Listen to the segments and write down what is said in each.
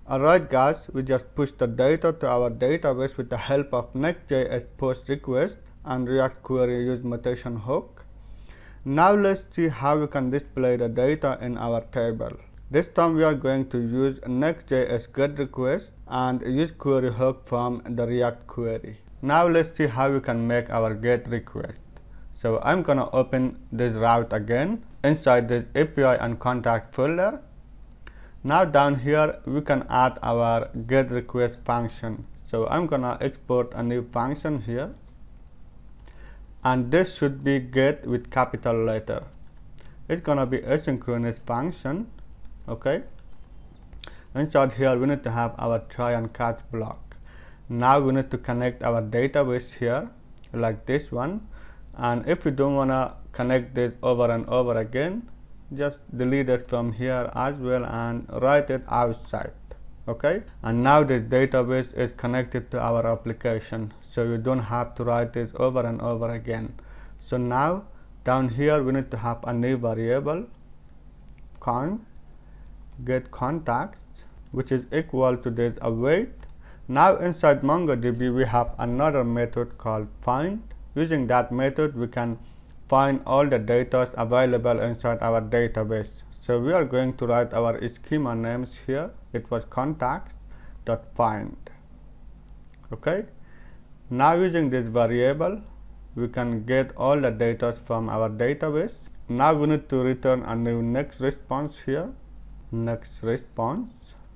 Alright guys, we just pushed the data to our database with the help of Next.js post request and React query use mutation hook. Now let's see how we can display the data in our table. This time we are going to use Next.js get request and use query hook from the React query. Now let's see how we can make our get request. So I'm gonna open this route again inside this API and contact folder. Now down here we can add our get request function. So I'm gonna export a new function here, and this should be get with capital letter. It's gonna be asynchronous function. Okay, inside here we need to have our try and catch block. Now we need to connect our database here like this one, and if we don't wanna connect this over and over again, just delete it from here as well and write it outside. Okay, and now this database is connected to our application, so you don't have to write this over and over again. So now down here we need to have a new variable get contacts, which is equal to this await. Now inside MongoDB we have another method called find. Using that method we can find all the data available inside our database. So we are going to write our schema names here. It was contacts.find. Okay, now using this variable we can get all the data from our database. Now we need to return a new next response here, next response,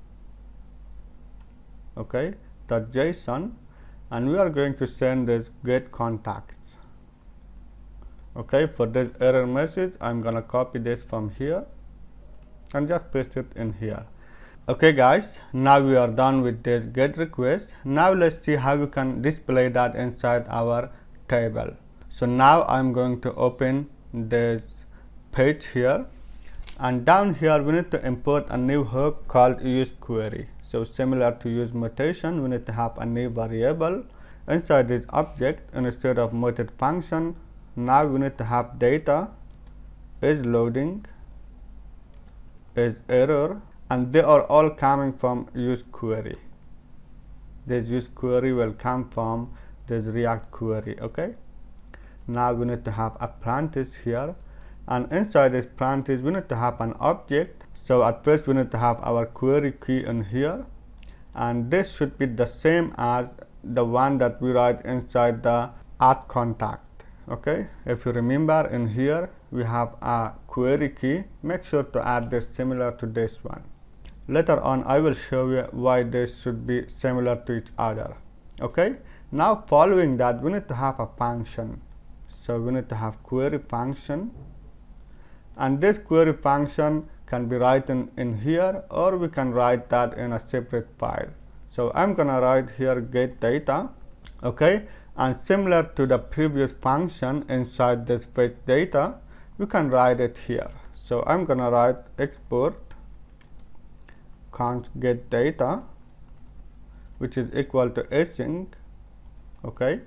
okay, .json, and we are going to send this get contacts. Okay, for this error message I'm gonna copy this from here and just paste it in here. Okay guys, now we are done with this get request. Now let's see how we can display that inside our table. So now I'm going to open this page here, and down here we need to import a new hook called use query. So similar to use mutation, we need to have a new variable inside this object. Instead of method function, now we need to have data is loading, is error, and they are all coming from use query. This use query will come from this React query. Okay, now we need to have a parenthesis here, and inside this parenthesis we need to have an object. So at first we need to have our query key in here, and this should be the same as the one that we write inside the add contact. Okay, if you remember, in here we have a query key. Make sure to add this similar to this one. Later on I will show you why this should be similar to each other. Okay, now following that we need to have a function. So we need to have query function, and this query function can be written in here, or we can write that in a separate file. So I'm gonna write here get data. Okay, and similar to the previous function inside this fetch data, we can write it here. So I'm gonna write export const get data, which is equal to async. Okay,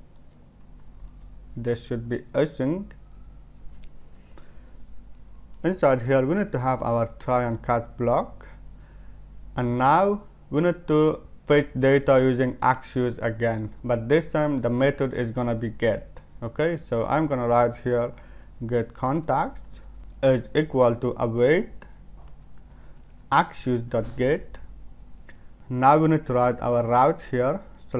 this should be async. Inside here we need to have our try and catch block, and now we need to fetch data using Axios again, but this time the method is gonna be get. Okay, so I'm gonna write here get contacts is equal to await Axios.get. Now we need to write our route here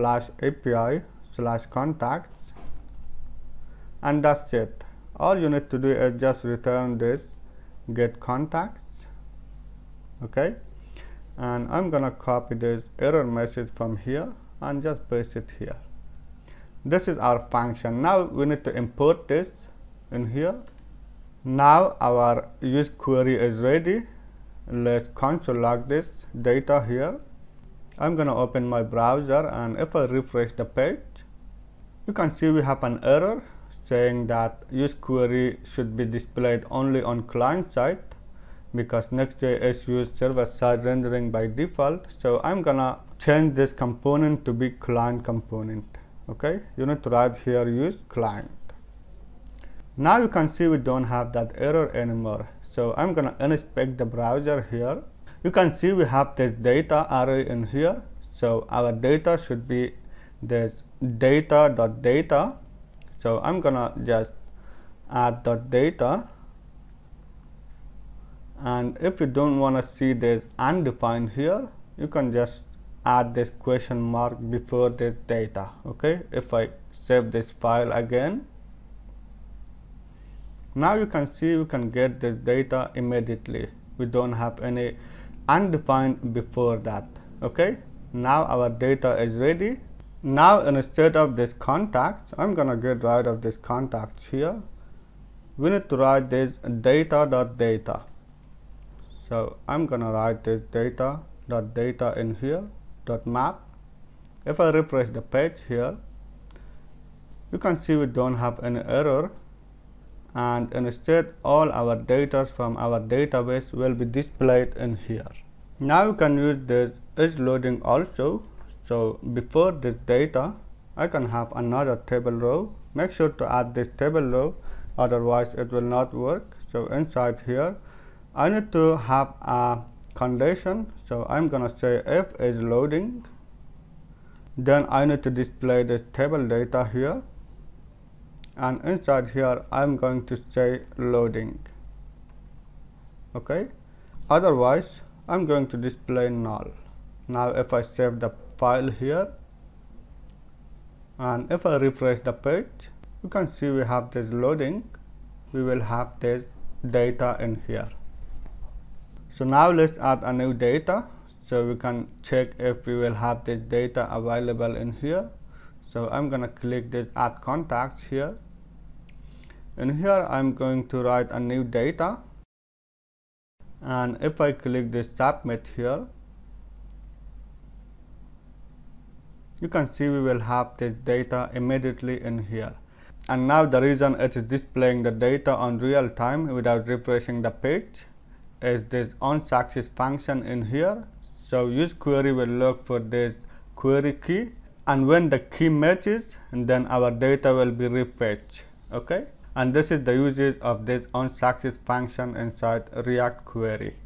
/API/contacts, and that's it. All you need to do is just return this get contacts. Okay, and I'm gonna copy this error message from here and just paste it here. This is our function. Now we need to import this in here. Now our use query is ready. Let's console log this data here. I'm gonna open my browser, and if I refresh the page, you can see we have an error saying that use query should be displayed only on client side, because Next.js uses server-side rendering by default. So I'm gonna change this component to be client component. Okay, you need to write here use client. Now you can see we don't have that error anymore. So I'm gonna inspect the browser here. You can see we have this data array in here. So our data should be this data.data. So I'm gonna just add the data, and if you don't want to see this undefined here, you can just add this question mark before this data. Okay, if I save this file again, now you can see we can get this data immediately. We don't have any undefined before that. Okay, now our data is ready. Now instead of this contacts, I'm gonna get rid of this contacts here. We need to write this data.data. So I'm gonna write this data.data in here, .map. If I refresh the page here, you can see we don't have any error, and instead all our data from our database will be displayed in here. Now you can use this is loading also. So before this data, I can have another table row. Make sure to add this table row, otherwise it will not work. So inside here, I need to have a condition. So I'm gonna say if is loading, then I need to display this table data here, and inside here I'm going to say loading. Okay, otherwise I'm going to display null. Now if I save the file here, and if I refresh the page, you can see we have this loading. We will have this data in here. So now let's add a new data, so we can check if we will have this data available in here. So I'm gonna click this add contacts here. In here I'm going to write a new data, and if I click this submit here, you can see we will have this data immediately in here. And now the reason it is displaying the data on real time without refreshing the page is this onSuccess function in here. So use query will look for this query key, and when the key matches, and then our data will be refetched. Okay, and this is the usage of this onSuccess function inside React query.